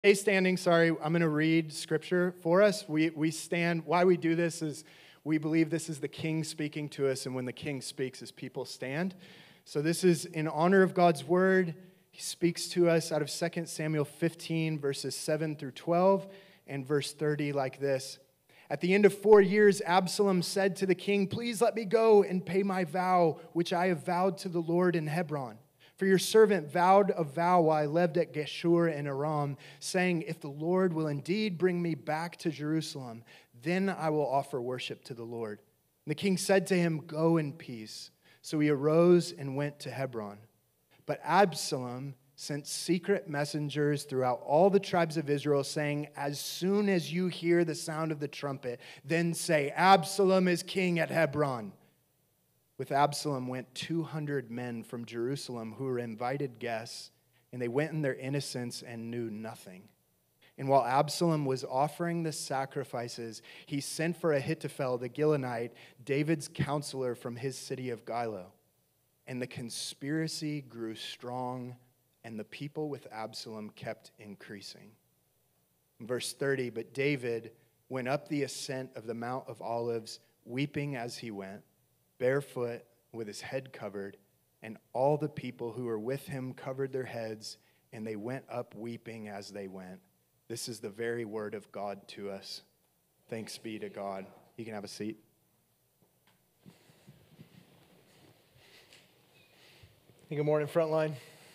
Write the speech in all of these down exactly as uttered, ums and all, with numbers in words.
Stay standing, sorry. I'm going to read scripture for us. We we stand. Why we do this is we believe this is the king speaking to us, and when the king speaks, his people stand. So this is in honor of God's word. He speaks to us out of Second Samuel fifteen, verses seven through twelve, and verse thirty like this. At the end of four years, Absalom said to the king, "Please let me go and pay my vow, which I have vowed to the Lord in Hebron. For your servant vowed a vow while I lived at Geshur in Aram, saying, if the Lord will indeed bring me back to Jerusalem, then I will offer worship to the Lord." And the king said to him, "Go in peace." So he arose and went to Hebron. But Absalom sent secret messengers throughout all the tribes of Israel, saying, "As soon as you hear the sound of the trumpet, then say, 'Absalom is king at Hebron.'" With Absalom went two hundred men from Jerusalem who were invited guests, and they went in their innocence and knew nothing. And while Absalom was offering the sacrifices, he sent for Ahithophel the Gilonite, David's counselor from his city of Gilo. And the conspiracy grew strong, and the people with Absalom kept increasing. In verse thirty, but David went up the ascent of the Mount of Olives, weeping as he went, barefoot, with his head covered, and all the people who were with him covered their heads, and they went up weeping as they went. This is the very word of God to us. Thanks be to God. You can have a seat. Hey, good morning, Frontline.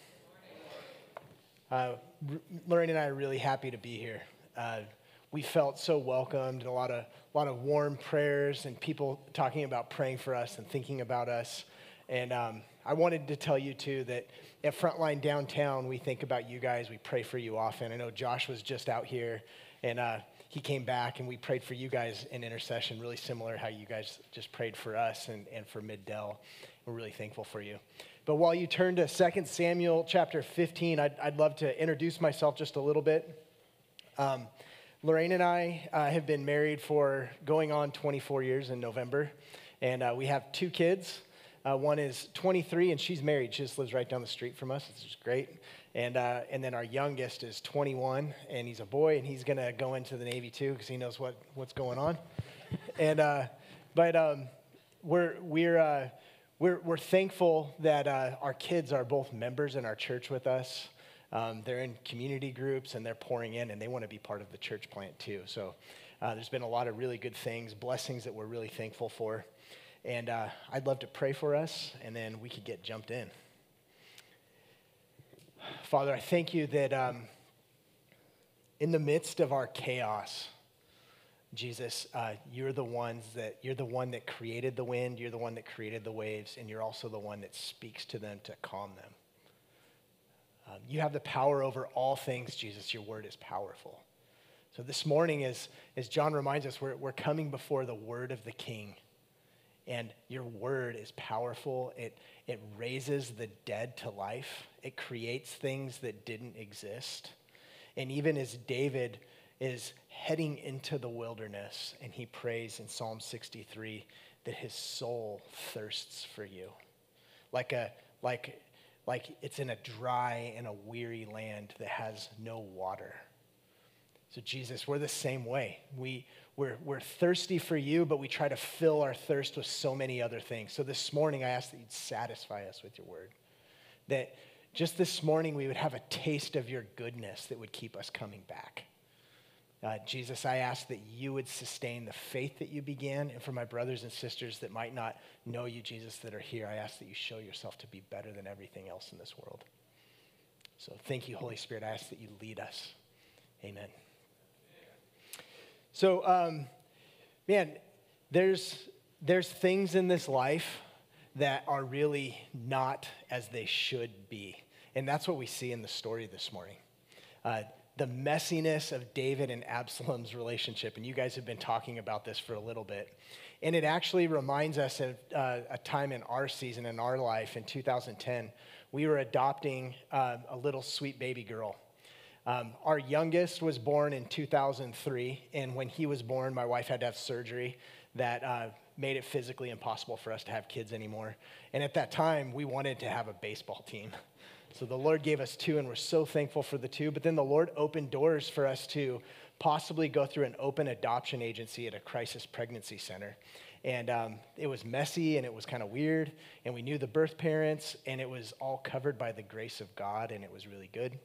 Uh, Lorraine and I are really happy to be here. Uh, we felt so welcomed, and a lot of a lot of warm prayers and people talking about praying for us and thinking about us. And um, I wanted to tell you too that at Frontline Downtown, we think about you guys. We pray for you often. I know Josh was just out here, and uh, he came back, and we prayed for you guys in intercession, really similar how you guys just prayed for us and, and for Mid-Del. We're really thankful for you. But while you turn to Second Samuel chapter fifteen, I'd, I'd love to introduce myself just a little bit. Um, Lorraine and I uh, have been married for going on twenty-four years in November, and uh, we have two kids. Uh, one is twenty-three, and she's married. She just lives right down the street from us. It's just great. And uh, and then our youngest is twenty-one, and he's a boy, and he's going to go into the Navy too because he knows what, what's going on. and uh, But um, we're we're uh, we're we're thankful that uh, our kids are both members in our church with us. Um, they're in community groups, and they're pouring in, and they want to be part of the church plant too. So uh, there's been a lot of really good things, blessings that we're really thankful for. And uh, I'd love to pray for us, and then we could get jumped in. Father, I thank you that um, in the midst of our chaos, Jesus, uh, you're the ones that you're the one that created the wind, you're the one that created the waves, and you're also the one that speaks to them to calm them. Um, you have the power over all things, Jesus. Your word is powerful. So this morning, as, as John reminds us, we're, we're coming before the word of the King. And your word is powerful. It, it raises the dead to life. It creates things that didn't exist. And even as David is heading into the wilderness, and he prays in Psalm sixty-three that his soul thirsts for you. Like a like Like it's in a dry and a weary land that has no water. So Jesus, we're the same way. We, we're, we're thirsty for you, but we try to fill our thirst with so many other things. So this morning, I ask that you'd satisfy us with your word. That just this morning, we would have a taste of your goodness that would keep us coming back. Uh, Jesus, I ask that you would sustain the faith that you began. And for my brothers and sisters that might not know you, Jesus, that are here, I ask that you show yourself to be better than everything else in this world. So thank you, Holy Spirit. I ask that you lead us. Amen. So, um, man, there's there's things in this life that are really not as they should be. And that's what we see in the story this morning. Uh, the messiness of David and Absalom's relationship. And you guys have been talking about this for a little bit. And it actually reminds us of uh, a time in our season, in our life, in two thousand ten. We were adopting uh, a little sweet baby girl. Um, our youngest was born in two thousand three. And when he was born, my wife had to have surgery that uh, made it physically impossible for us to have kids anymore. And at that time, we wanted to have a baseball team. So the Lord gave us two, and we're so thankful for the two. But then the Lord opened doors for us to possibly go through an open adoption agency at a crisis pregnancy center. And um, it was messy, and it was kind of weird, and we knew the birth parents, and it was all covered by the grace of God, and it was really good.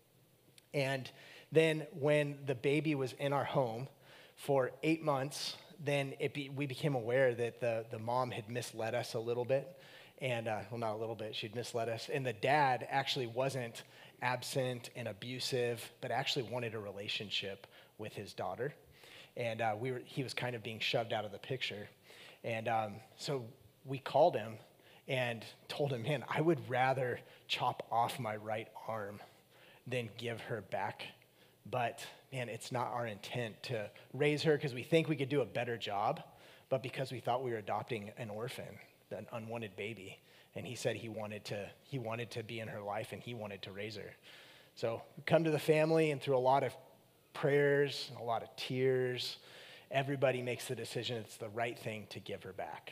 And then when the baby was in our home for eight months, then it be, we became aware that the, the mom had misled us a little bit. And, uh, well, not a little bit, she'd misled us. And the dad actually wasn't absent and abusive, but actually wanted a relationship with his daughter. And uh, we were, he was kind of being shoved out of the picture. And um, so we called him and told him, man, I would rather chop off my right arm than give her back. But, man, it's not our intent to raise her because we think we could do a better job, but because we thought we were adopting an orphan, an unwanted baby, and he said he wanted to he wanted to be in her life, and he wanted to raise her. So we come to the family, and through a lot of prayers and a lot of tears, everybody makes the decision it's the right thing to give her back.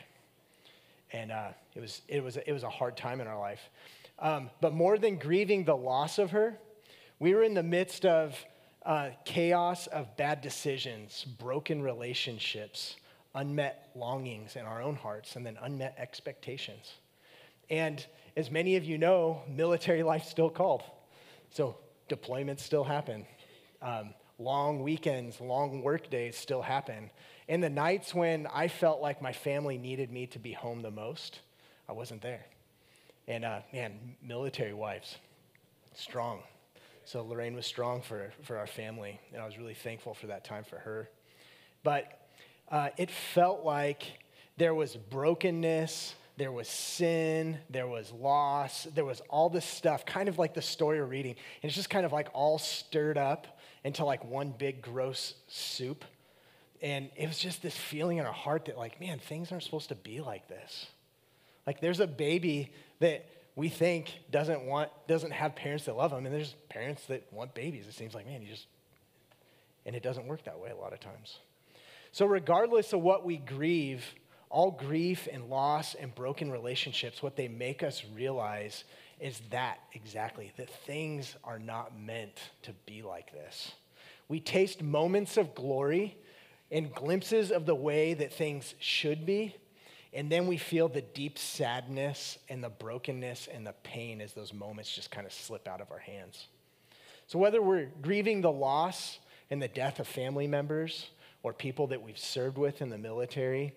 And uh, it was it was it was a hard time in our life. Um, but more than grieving the loss of her, we were in the midst of uh, chaos of bad decisions, broken relationships, unmet longings in our own hearts, and then unmet expectations. And as many of you know, military life still called. So deployments still happen. Um, long weekends, long work days still happen. And the nights when I felt like my family needed me to be home the most, I wasn't there. And uh, man, military wives, strong. So Lorraine was strong for, for our family, and I was really thankful for that time for her. But Uh, it felt like there was brokenness, there was sin, there was loss, there was all this stuff, kind of like the story we're reading. And it's just kind of like all stirred up into like one big gross soup. And it was just this feeling in our heart that like, man, things aren't supposed to be like this. Like there's a baby that we think doesn't want, doesn't have parents that love them. And there's parents that want babies. It seems like, man, you just, and it doesn't work that way a lot of times. So regardless of what we grieve, all grief and loss and broken relationships, what they make us realize is that exactly, that things are not meant to be like this. We taste moments of glory and glimpses of the way that things should be, and then we feel the deep sadness and the brokenness and the pain as those moments just kind of slip out of our hands. So whether we're grieving the loss and the death of family members, or people that we've served with in the military,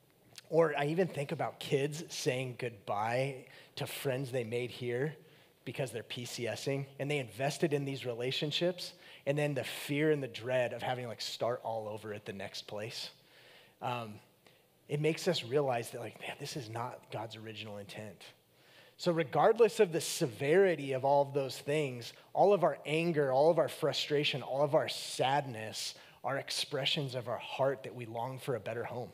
or I even think about kids saying goodbye to friends they made here because they're PCSing, and they invested in these relationships, and then the fear and the dread of having to like start all over at the next place. Um, it makes us realize that like, man, this is not God's original intent. So regardless of the severity of all of those things, all of our anger, all of our frustration, all of our sadness are expressions of our heart that we long for a better home.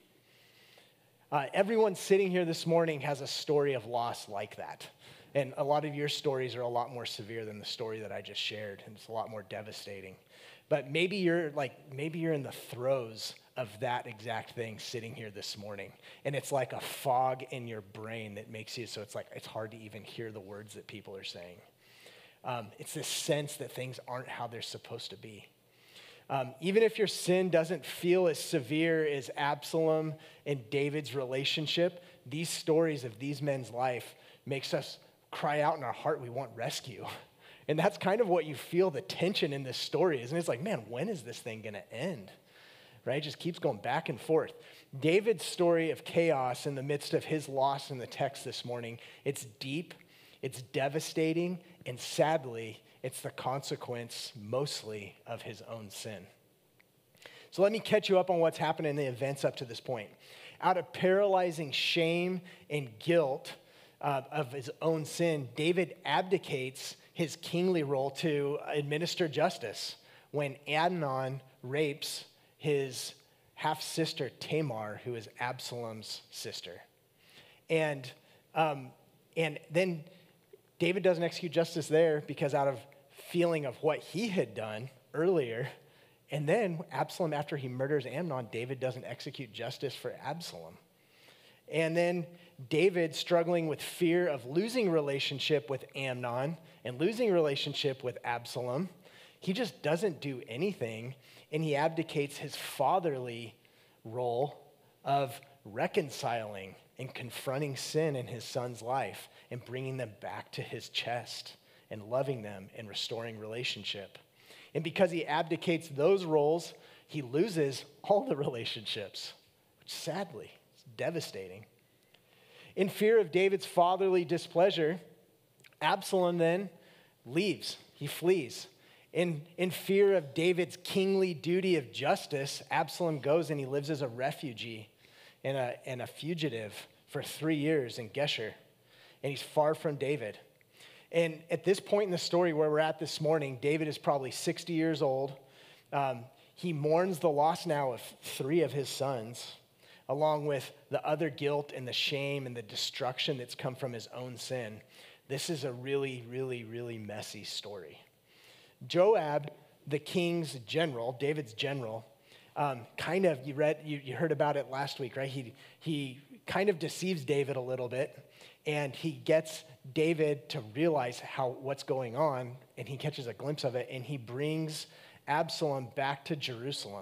Uh, everyone sitting here this morning has a story of loss like that. And a lot of your stories are a lot more severe than the story that I just shared, and it's a lot more devastating. But maybe you're like, maybe you're in the throes of that exact thing sitting here this morning. And it's like a fog in your brain that makes you, so it's like, it's hard to even hear the words that people are saying. Um, it's this sense that things aren't how they're supposed to be. Um, even if your sin doesn't feel as severe as Absalom and David's relationship, these stories of these men's life makes us cry out in our heart, we want rescue. And that's kind of what you feel the tension in this story is. And it's like, man, when is this thing going to end? Right? It just keeps going back and forth. David's story of chaos in the midst of his loss in the text this morning, it's deep, it's devastating, and sadly, it's the consequence mostly of his own sin. So let me catch you up on what's happened in the events up to this point. Out of paralyzing shame and guilt uh, of his own sin, David abdicates his kingly role to administer justice when Amnon rapes his half-sister Tamar, who is Absalom's sister. And, um, and then David doesn't execute justice there because out of feeling of what he had done earlier, and then Absalom, after he murders Amnon, David doesn't execute justice for Absalom. And then David struggling with fear of losing relationship with Amnon and losing relationship with Absalom, he just doesn't do anything, and he abdicates his fatherly role of reconciling and confronting sin in his son's life and bringing them back to his chest and loving them and restoring relationship. And because he abdicates those roles, he loses all the relationships, which sadly is devastating. In fear of David's fatherly displeasure, Absalom then leaves. He flees. In, in fear of David's kingly duty of justice, Absalom goes and he lives as a refugee and a, and a fugitive for three years in Geshur. And he's far from David. And at this point in the story where we're at this morning, David is probably sixty years old. Um, he mourns the loss now of three of his sons, along with the other guilt and the shame and the destruction that's come from his own sin. This is a really, really, really messy story. Joab, the king's general, David's general, um, kind of, you read, you, you heard about it last week, right? He, he kind of deceives David a little bit, and he gets David to realize how what's going on, and he catches a glimpse of it, and he brings Absalom back to Jerusalem.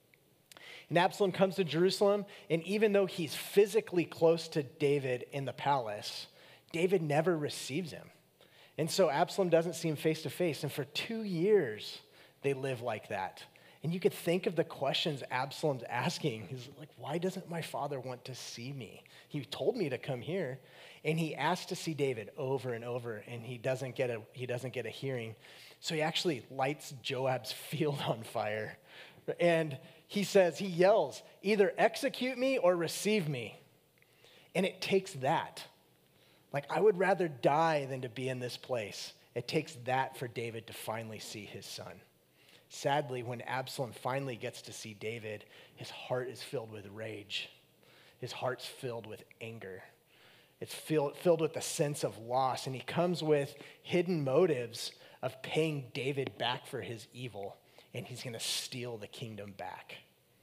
And Absalom comes to Jerusalem, and even though he's physically close to David in the palace, David never receives him. And so Absalom doesn't see him face to face. And for two years, they live like that. And you could think of the questions Absalom's asking. He's like, why doesn't my father want to see me? He told me to come here. And he asks to see David over and over, and he doesn't get a, he doesn't get a hearing. So he actually lights Joab's field on fire. And he says, he yells, either execute me or receive me. And it takes that. Like, I would rather die than to be in this place. It takes that for David to finally see his son. Sadly, when Absalom finally gets to see David, his heart is filled with rage. His heart's filled with anger. It's filled, filled with a sense of loss. And he comes with hidden motives of paying David back for his evil. And he's going to steal the kingdom back.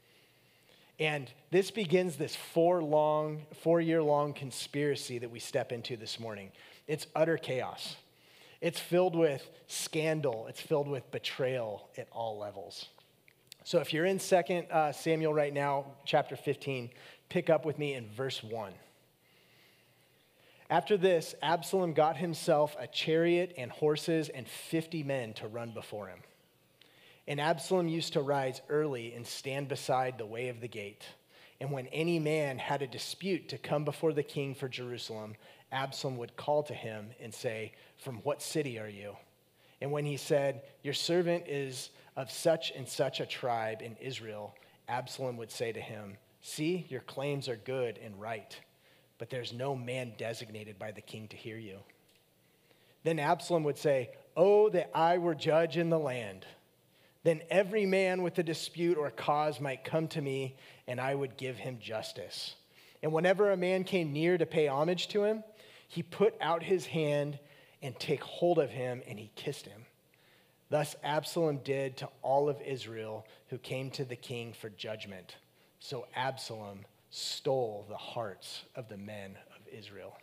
And this begins this four long, four-year-long conspiracy that we step into this morning. It's utter chaos. It's filled with scandal. It's filled with betrayal at all levels. So if you're in Second uh, Samuel right now, chapter fifteen, pick up with me in verse one. After this, Absalom got himself a chariot and horses and fifty men to run before him. And Absalom used to rise early and stand beside the way of the gate. And when any man had a dispute to come before the king for Jerusalem, Absalom would call to him and say, from what city are you? And when he said, your servant is of such and such a tribe in Israel, Absalom would say to him, see, your claims are good and right, but there's no man designated by the king to hear you. Then Absalom would say, oh, that I were judge in the land. Then every man with a dispute or cause might come to me, and I would give him justice. And whenever a man came near to pay homage to him, he put out his hand and take hold of him, and he kissed him. Thus Absalom did to all of Israel who came to the king for judgment. So Absalom stole the hearts of the men of Israel.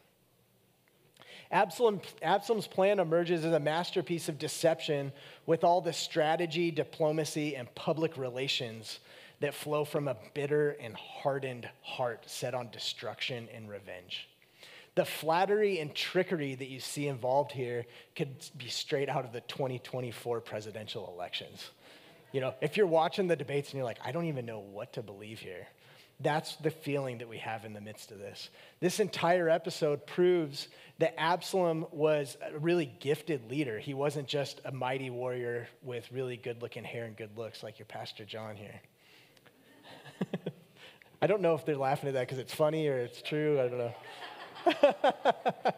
Absalom, Absalom's plan emerges as a masterpiece of deception with all the strategy, diplomacy, and public relations that flow from a bitter and hardened heart set on destruction and revenge. The flattery and trickery that you see involved here could be straight out of the twenty twenty-four presidential elections. You know, if you're watching the debates and you're like, I don't even know what to believe here. That's the feeling that we have in the midst of this. This entire episode proves that Absalom was a really gifted leader. He wasn't just a mighty warrior with really good-looking hair and good looks like your Pastor John here. I don't know if they're laughing at that because it's funny or it's true. I don't know.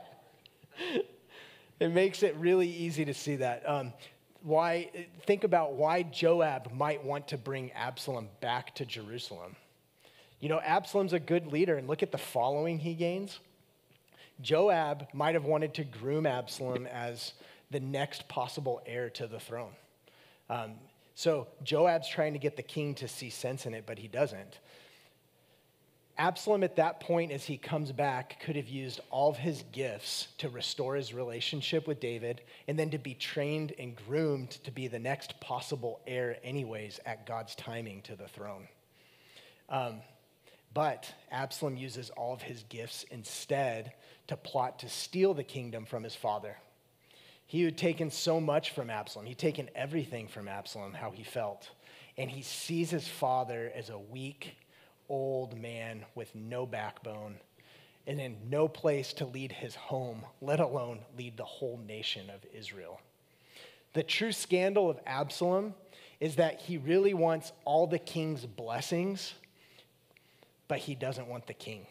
It makes it really easy to see that. Um, why? Think about why Joab might want to bring Absalom back to Jerusalem. You know, Absalom's a good leader, and look at the following he gains. Joab might have wanted to groom Absalom as the next possible heir to the throne. Um, so Joab's trying to get the king to see sense in it, but he doesn't. Absalom at that point, as he comes back, could have used all of his gifts to restore his relationship with David and then to be trained and groomed to be the next possible heir anyways at God's timing to the throne. Um, but Absalom uses all of his gifts instead to plot to steal the kingdom from his father. He had taken so much from Absalom. He'd taken everything from Absalom, how he felt. And he sees his father as a weak, old man with no backbone and in no place to lead his home, let alone lead the whole nation of Israel. The true scandal of Absalom is that he really wants all the king's blessings, but he doesn't want the king.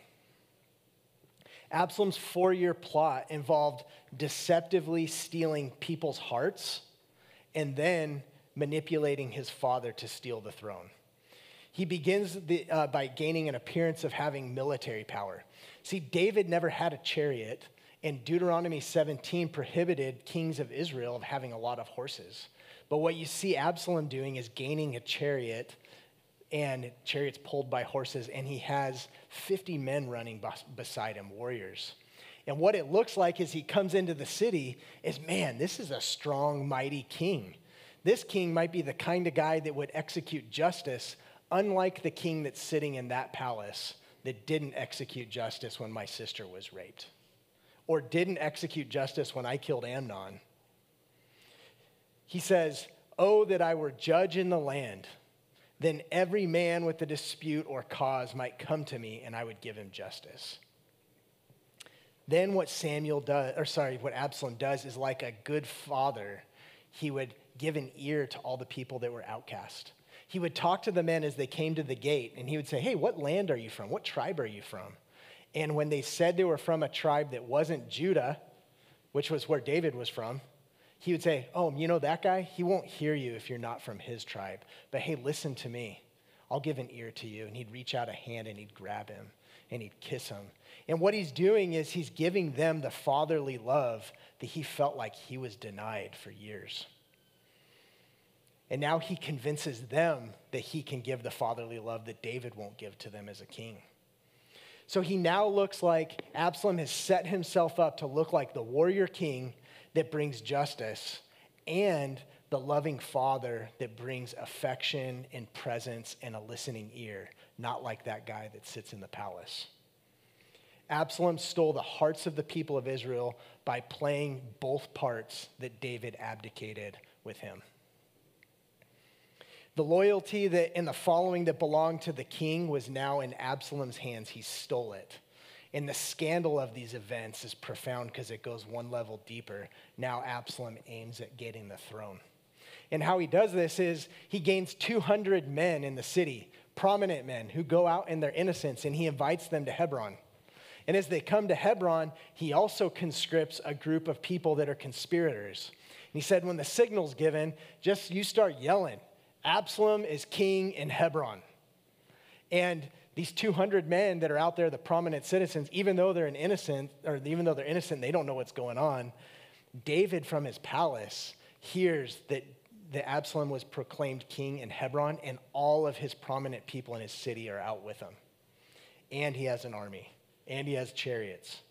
Absalom's four-year plot involved deceptively stealing people's hearts and then manipulating his father to steal the throne. He begins the, uh, by gaining an appearance of having military power. See, David never had a chariot, and Deuteronomy seventeen prohibited kings of Israel of having a lot of horses. But what you see Absalom doing is gaining a chariot, and chariots pulled by horses, and he has fifty men running bes- beside him, warriors. And what it looks like as he comes into the city is, man, this is a strong, mighty king. This king might be the kind of guy that would execute justice, unlike the king that's sitting in that palace that didn't execute justice when my sister was raped, or didn't execute justice when I killed Amnon. He says, "Oh, that I were judge in the land. Then every man with a dispute or cause might come to me, and I would give him justice." Then what Samuel does, or sorry, what Absalom does is like a good father, he would give an ear to all the people that were outcast. He would talk to the men as they came to the gate, and he would say, "Hey, what land are you from? What tribe are you from?" And when they said they were from a tribe that wasn't Judah, which was where David was from, he would say, "Oh, you know that guy? He won't hear you if you're not from his tribe. But hey, listen to me. I'll give an ear to you." And he'd reach out a hand and he'd grab him and he'd kiss him. And what he's doing is he's giving them the fatherly love that he felt like he was denied for years. And now he convinces them that he can give the fatherly love that David won't give to them as a king. So he now looks like Absalom has set himself up to look like the warrior king that brings justice and the loving father that brings affection and presence and a listening ear, not like that guy that sits in the palace. Absalom stole the hearts of the people of Israel by playing both parts that David abdicated with him. The loyalty that and the following that belonged to the king was now in Absalom's hands. He stole it. And the scandal of these events is profound because it goes one level deeper. Now Absalom aims at getting the throne. And how he does this is he gains two hundred men in the city, prominent men who go out in their innocence, and he invites them to Hebron. And as they come to Hebron, he also conscripts a group of people that are conspirators. And he said, when the signal's given, just you start yelling, "Absalom is king in Hebron." And these two hundred men that are out there, the prominent citizens, even though they're an innocent, or even though they're innocent, they don't know what's going on. David from his palace hears that, that Absalom was proclaimed king in Hebron, and all of his prominent people in his city are out with him. And he has an army, and he has chariots.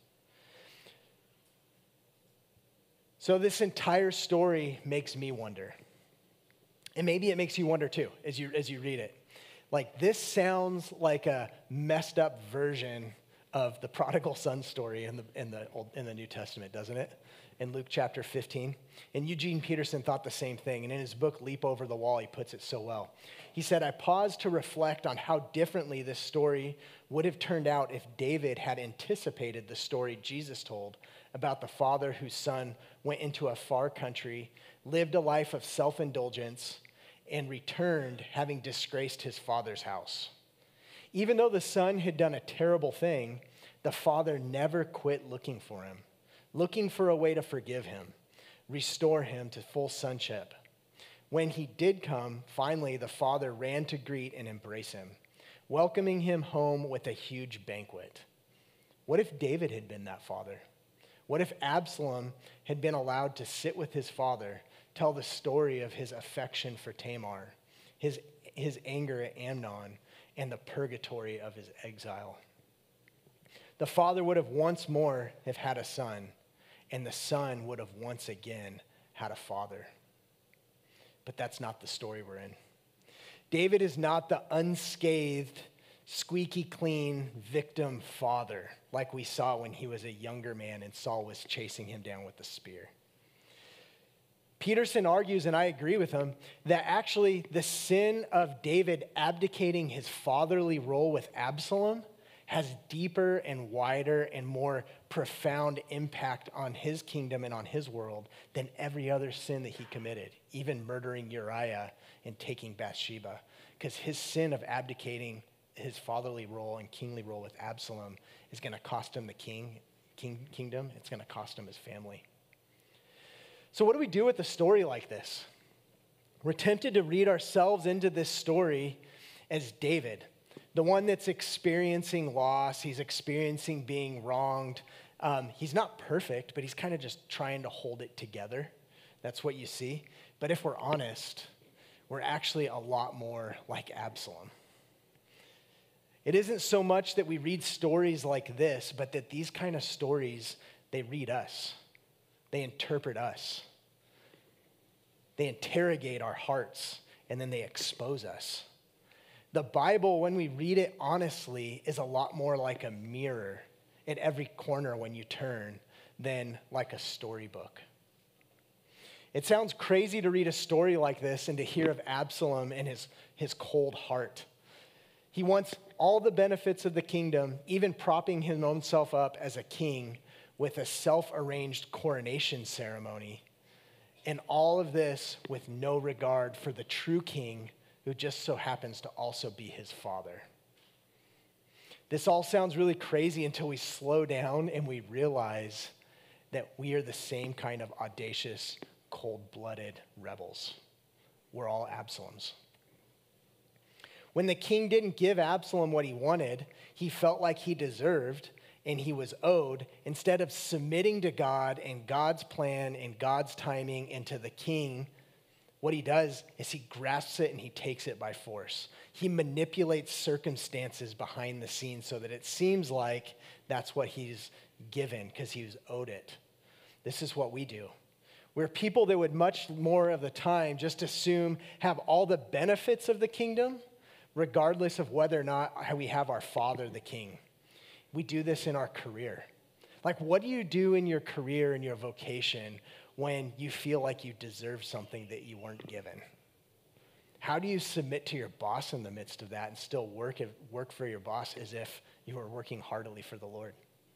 So this entire story makes me wonder. And maybe it makes you wonder too, as you as you read it. Like, this sounds like a messed up version of the prodigal son story in the in the Old, in the New Testament, doesn't it? In Luke chapter fifteen. And Eugene Peterson thought the same thing. And in his book, Leap Over the Wall, he puts it so well. He said, "I paused to reflect on how differently this story would have turned out if David had anticipated the story Jesus told about the father whose son went into a far country, lived a life of self-indulgence, and returned having disgraced his father's house. Even though the son had done a terrible thing, the father never quit looking for him, looking for a way to forgive him, restore him to full sonship. When he did come, finally the father ran to greet and embrace him, welcoming him home with a huge banquet." What if David had been that father? What if Absalom had been allowed to sit with his father, tell the story of his affection for Tamar, his, his anger at Amnon, and the purgatory of his exile? The father would have once more have had a son, and the son would have once again had a father. But that's not the story we're in. David is not the unscathed, squeaky clean victim father like we saw when he was a younger man and Saul was chasing him down with the spear. Peterson argues, and I agree with him, that actually the sin of David abdicating his fatherly role with Absalom has deeper and wider and more profound impact on his kingdom and on his world than every other sin that he committed, even murdering Uriah and taking Bathsheba. Because his sin of abdicating his fatherly role and kingly role with Absalom is going to cost him the king, king kingdom. It's going to cost him his family. So what do we do with a story like this? We're tempted to read ourselves into this story as David, the one that's experiencing loss. He's experiencing being wronged. Um, he's not perfect, but he's kind of just trying to hold it together. That's what you see. But if we're honest, we're actually a lot more like Absalom. It isn't so much that we read stories like this, but that these kind of stories, they read us. They interpret us. They interrogate our hearts, and then they expose us. The Bible, when we read it honestly, is a lot more like a mirror at every corner when you turn than like a storybook. It sounds crazy to read a story like this and to hear of Absalom and his, his cold heart. He wants all the benefits of the kingdom, even propping his own self up as a king with a self-arranged coronation ceremony, and all of this with no regard for the true king who just so happens to also be his father. This all sounds really crazy until we slow down and we realize that we are the same kind of audacious, cold-blooded rebels. We're all Absaloms. When the king didn't give Absalom what he wanted, he felt like he deserved and he was owed. Instead of submitting to God and God's plan and God's timing and to the king, what he does is he grasps it and he takes it by force. He manipulates circumstances behind the scenes so that it seems like that's what he's given because he was owed it. This is what we do. We're people that would much more of the time just assume have all the benefits of the kingdom, regardless of whether or not we have our father, the king. We do this in our career. Like, what do you do in your career and your vocation when you feel like you deserve something that you weren't given? How do you submit to your boss in the midst of that and still work, work for your boss as if you were working heartily for the Lord?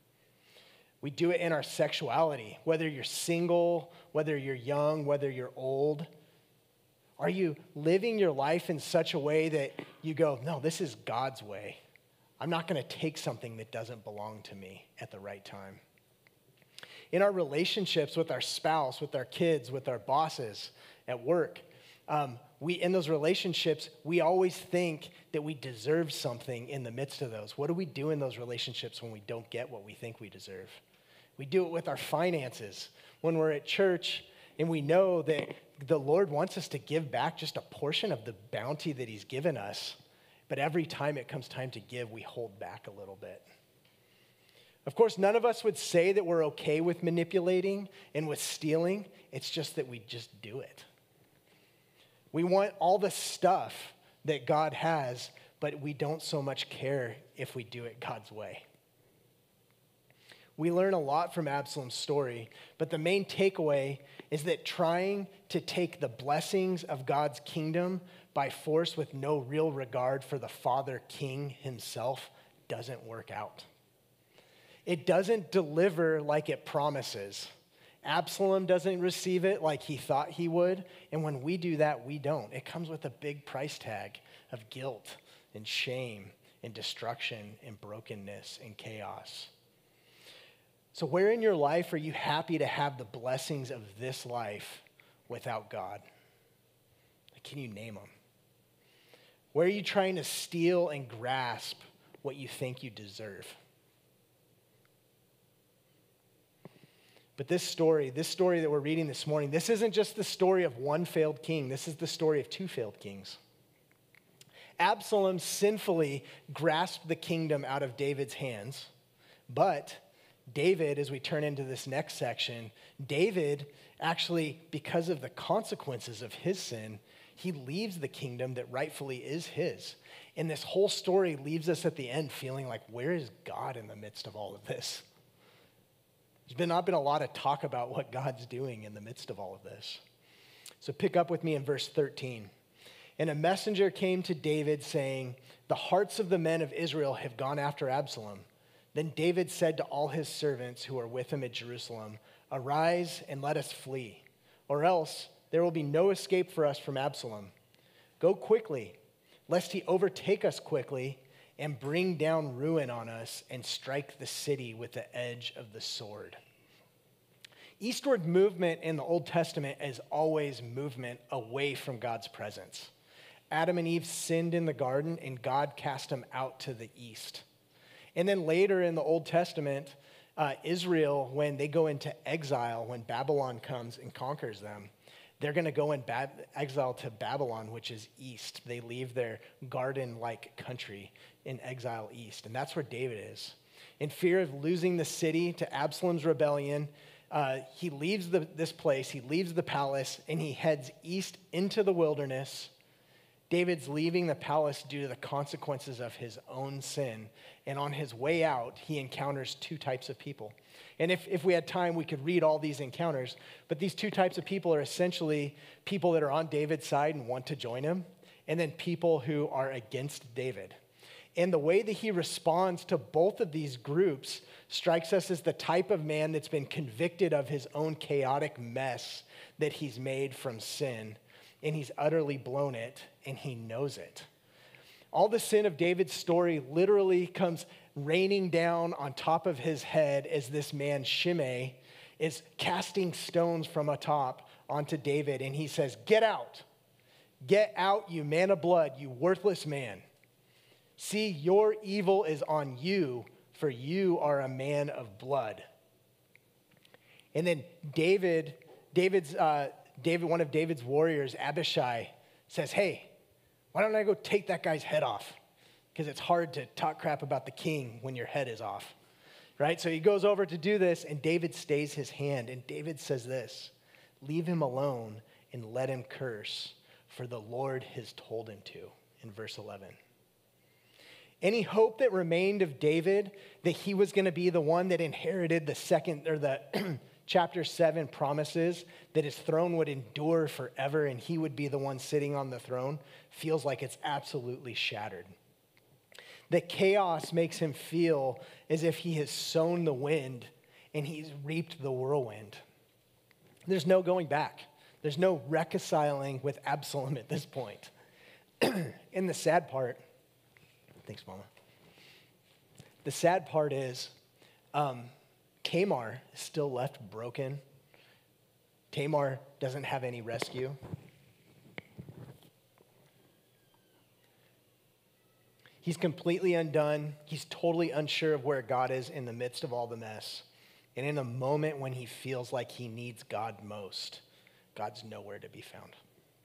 We do it in our sexuality, whether you're single, whether you're young, whether you're old. Are you living your life in such a way that you go, no, this is God's way. I'm not going to take something that doesn't belong to me at the right time. In our relationships with our spouse, with our kids, with our bosses at work, um, we in those relationships, we always think that we deserve something in the midst of those. What do we do in those relationships when we don't get what we think we deserve? We do it with our finances. When we're at church and we know that the Lord wants us to give back just a portion of the bounty that he's given us, but every time it comes time to give, we hold back a little bit. Of course, none of us would say that we're okay with manipulating and with stealing. It's just that we just do it. We want all the stuff that God has, but we don't so much care if we do it God's way. We learn a lot from Absalom's story, but the main takeaway is that trying to take the blessings of God's kingdom by force with no real regard for the Father King himself doesn't work out. It doesn't deliver like it promises. Absalom doesn't receive it like he thought he would, and when we do that, we don't. It comes with a big price tag of guilt and shame and destruction and brokenness and chaos. So where in your life are you happy to have the blessings of this life without God? Can you name them? Where are you trying to steal and grasp what you think you deserve? But this story, this story that we're reading this morning, this isn't just the story of one failed king. This is the story of two failed kings. Absalom sinfully grasped the kingdom out of David's hands, But David, as we turn into this next section, David actually, because of the consequences of his sin, he leaves the kingdom that rightfully is his. And this whole story leaves us at the end feeling like, where is God in the midst of all of this? There's been not been a lot of talk about what God's doing in the midst of all of this. So pick up with me in verse thirteen. And a messenger came to David saying, the hearts of the men of Israel have gone after Absalom. Then David said to all his servants who are with him at Jerusalem, arise and let us flee, or else there will be no escape for us from Absalom. Go quickly, lest he overtake us quickly and bring down ruin on us and strike the city with the edge of the sword. Eastward movement in the Old Testament is always movement away from God's presence. Adam and Eve sinned in the garden, and God cast them out to the east. And then later in the Old Testament, uh, Israel, when they go into exile, when Babylon comes and conquers them, they're going to go in bab- exile to Babylon, which is east. They leave their garden-like country in exile east. And that's where David is. In fear of losing the city to Absalom's rebellion, uh, he leaves the, this place, he leaves the palace, and he heads east into the wilderness. David's leaving the palace due to the consequences of his own sin. And on his way out, he encounters two types of people. And if, if we had time, we could read all these encounters. But these two types of people are essentially people that are on David's side and want to join him, and then people who are against David. And the way that he responds to both of these groups strikes us as the type of man that's been convicted of his own chaotic mess that he's made from sin. And he's utterly blown it, and he knows it. All the sin of David's story literally comes raining down on top of his head as this man, Shimei, is casting stones from atop onto David, and he says, get out. Get out, you man of blood, you worthless man. See, your evil is on you, for you are a man of blood. And then David, David's... Uh, David, one of David's warriors, Abishai, says, hey, why don't I go take that guy's head off? Because it's hard to talk crap about the king when your head is off, right? So he goes over to do this, and David stays his hand. And David says this, leave him alone and let him curse, for the Lord has told him to, in verse eleven. Any hope that remained of David that he was going to be the one that inherited the second, or the chapter seven promises that his throne would endure forever and he would be the one sitting on the throne, feels like it's absolutely shattered. The chaos makes him feel as if he has sown the wind and he's reaped the whirlwind. There's no going back. There's no reconciling with Absalom at this point. And the sad part, thanks, Mama. The sad part is, um, Tamar is still left broken. Tamar doesn't have any rescue. He's completely undone. He's totally unsure of where God is in the midst of all the mess. And in a moment when he feels like he needs God most, God's nowhere to be found.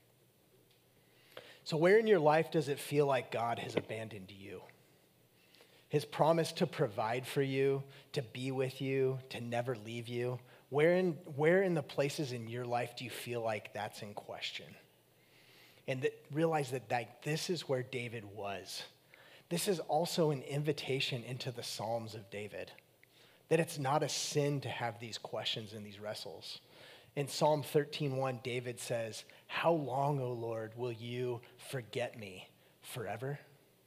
So where in your life does it feel like God has abandoned you? His promise to provide for you, to be with you, to never leave you. Where in, where in the places in your life do you feel like that's in question? And that, realize that, that this is where David was. This is also an invitation into the Psalms of David. That it's not a sin to have these questions and these wrestles. In Psalm thirteen one, David says, how long, O Lord, will you forget me? Forever?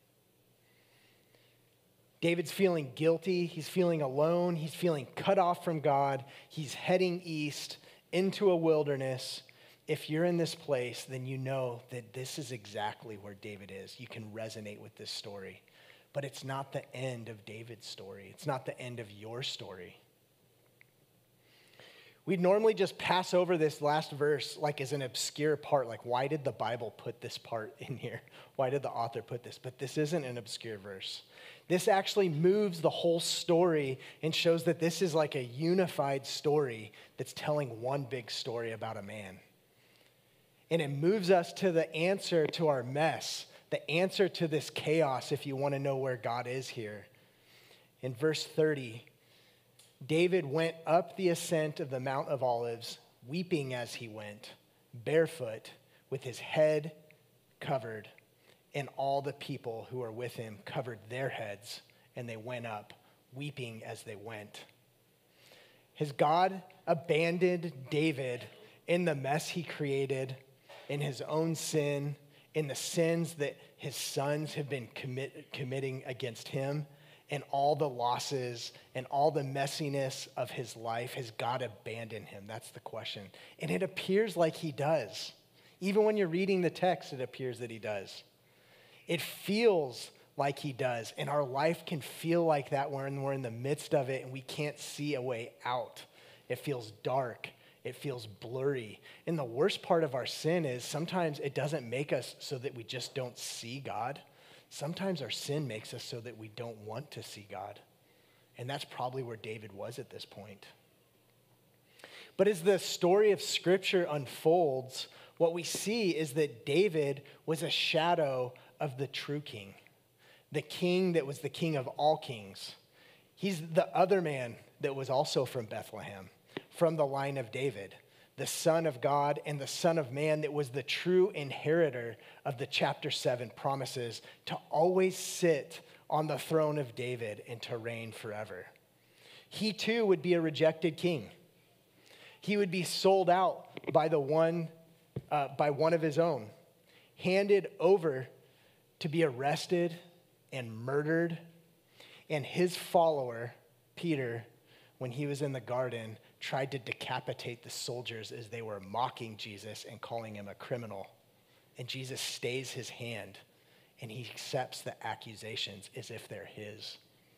David's feeling guilty. He's feeling alone. He's feeling cut off from God. He's heading east into a wilderness. If you're in this place, then you know that this is exactly where David is. You can resonate with this story. But it's not the end of David's story. It's not the end of your story. We'd normally just pass over this last verse like as an obscure part. Like, why did the Bible put this part in here? Why did the author put this? But this isn't an obscure verse. This actually moves the whole story and shows that this is like a unified story that's telling one big story about a man. And it moves us to the answer to our mess, the answer to this chaos, if you want to know where God is here. In verse thirty, David went up the ascent of the Mount of Olives, weeping as he went, barefoot, with his head covered, and all the people who were with him covered their heads, and they went up, weeping as they went. Has God abandoned David in the mess he created, in his own sin, in the sins that his sons have been commit, committing against him, and all the losses and all the messiness of his life? Has God abandoned him? That's the question. And it appears like he does. Even when you're reading the text, it appears that he does. It feels like he does. And our life can feel like that when we're in the midst of it and we can't see a way out. It feels dark. It feels blurry. And the worst part of our sin is sometimes it doesn't make us so that we just don't see God. Sometimes our sin makes us so that we don't want to see God. And that's probably where David was at this point. But as the story of Scripture unfolds, what we see is that David was a shadow of the true king, the king that was the king of all kings. He's the other man that was also from Bethlehem, from the line of David, the Son of God and the Son of Man that was the true inheritor of the chapter seven promises to always sit on the throne of David and to reign forever. He too would be a rejected king. He would be sold out by the one, uh, by one of his own, handed over to be arrested and murdered. And his follower, Peter, when he was in the garden, tried to decapitate the soldiers as they were mocking Jesus and calling him a criminal. And Jesus stays his hand and he accepts the accusations as if they're his.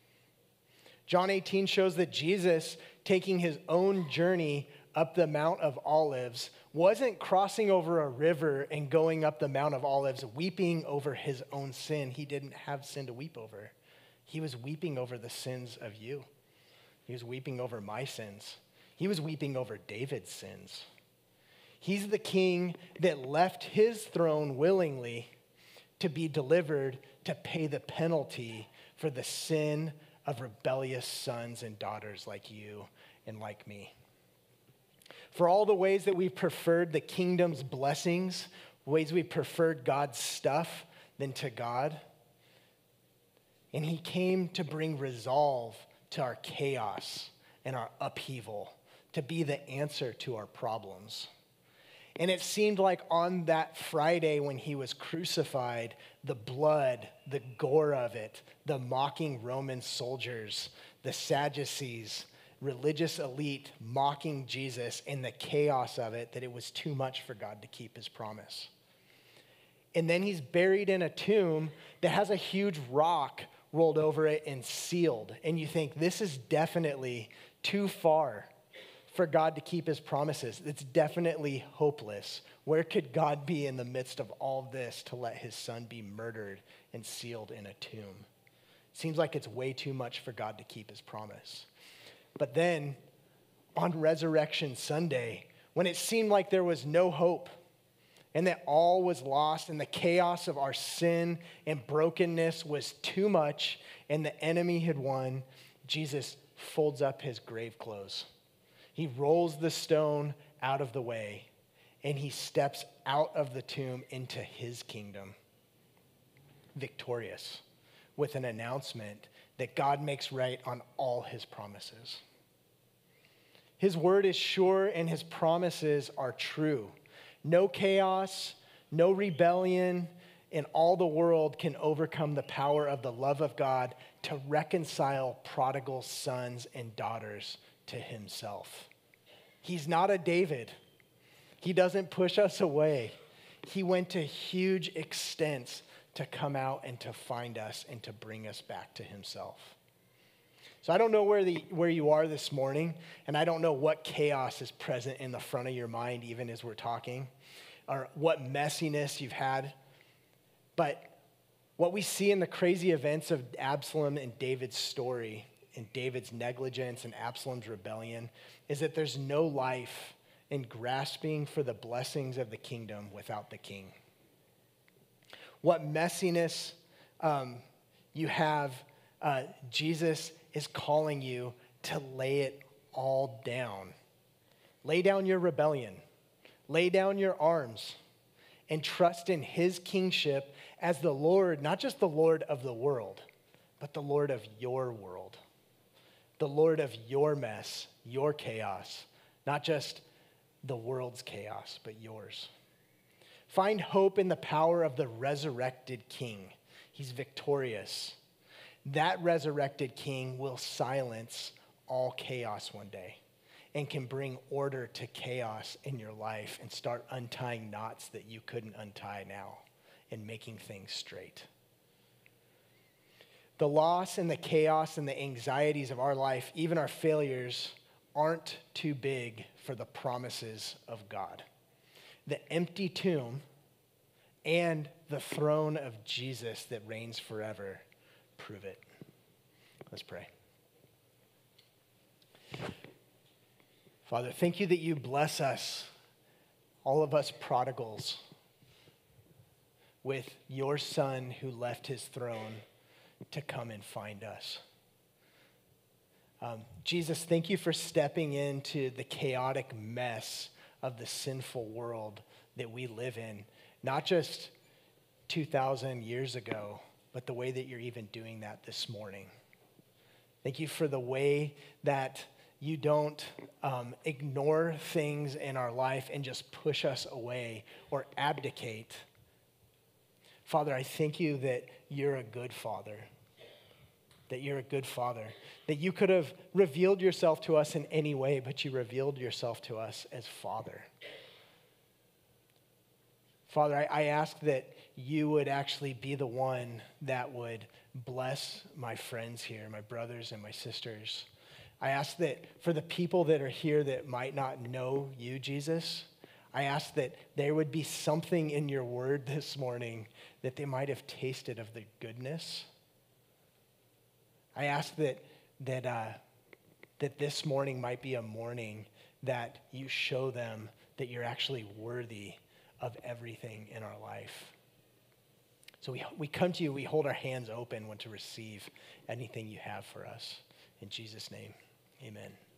John eighteen shows that Jesus, taking his own journey up the Mount of Olives, wasn't crossing over a river and going up the Mount of Olives weeping over his own sin. He didn't have sin to weep over. He was weeping over the sins of you. He was weeping over my sins. He was weeping over David's sins. He's the king that left his throne willingly to be delivered to pay the penalty for the sin of rebellious sons and daughters like you and like me. For all the ways that we preferred the kingdom's blessings, ways we preferred God's stuff than to God. And he came to bring resolve to our chaos and our upheaval, to be the answer to our problems. And it seemed like on that Friday when he was crucified, the blood, the gore of it, the mocking Roman soldiers, the Sadducees, religious elite mocking Jesus, and the chaos of it, that it was too much for God to keep his promise. And then he's buried in a tomb that has a huge rock rolled over it and sealed. And you think, this is definitely too far for God to keep his promises. It's definitely hopeless. Where could God be in the midst of all this to let his son be murdered and sealed in a tomb? Seems like it's way too much for God to keep his promise. But then on Resurrection Sunday, when it seemed like there was no hope and that all was lost and the chaos of our sin and brokenness was too much and the enemy had won, Jesus folds up his grave clothes. He rolls the stone out of the way and he steps out of the tomb into his kingdom, victorious, with an announcement that God makes right on all his promises. His word is sure and his promises are true. No chaos, no rebellion in all the world can overcome the power of the love of God to reconcile prodigal sons and daughters to himself. He's not a David. He doesn't push us away. He went to huge extents to come out and to find us and to bring us back to himself. So I don't know where the where you are this morning, and I don't know what chaos is present in the front of your mind even as we're talking, or what messiness you've had. But what we see in the crazy events of Absalom and David's story, and David's negligence and Absalom's rebellion, is that there's no life in grasping for the blessings of the kingdom without the king. What messiness um, you have, uh, Jesus is calling you to lay it all down. Lay down your rebellion. Lay down your arms and trust in his kingship as the Lord, not just the Lord of the world, but the Lord of your world, the Lord of your mess, your chaos, not just the world's chaos, but yours. Find hope in the power of the resurrected King. He's victorious. That resurrected King will silence all chaos one day and can bring order to chaos in your life and start untying knots that you couldn't untie now and making things straight. The loss and the chaos and the anxieties of our life, even our failures, aren't too big for the promises of God. The empty tomb and the throne of Jesus that reigns forever prove it. Let's pray. Father, thank you that you bless us, all of us prodigals, with your Son who left his throne to come and find us. Um, Jesus, thank you for stepping into the chaotic mess of the sinful world that we live in, not just two thousand years ago, but the way that you're even doing that this morning. Thank you for the way that you don't um, ignore things in our life and just push us away or abdicate. Father, I thank you that you're a good father, that you're a good father, that you could have revealed yourself to us in any way, but you revealed yourself to us as Father. Father, I, I ask that you would actually be the one that would bless my friends here, my brothers and my sisters. I ask that for the people that are here that might not know you, Jesus, I ask that there would be something in your word this morning that they might have tasted of the goodness. I ask that that uh, that this morning might be a morning that you show them that you're actually worthy of everything in our life. So we we come to you, we hold our hands open, want to receive anything you have for us. In Jesus' name, amen.